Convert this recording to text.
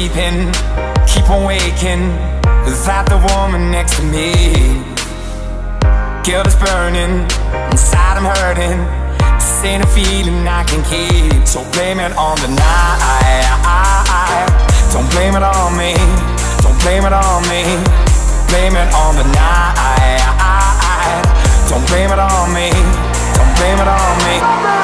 sleeping, keep on waking without the woman next to me. Guilt is burning, inside I'm hurting. This ain't a feeling I can keep, so blame it on the night. Don't blame it on me, don't blame it on me. Blame it on the night. Don't blame it on me, don't blame it on me.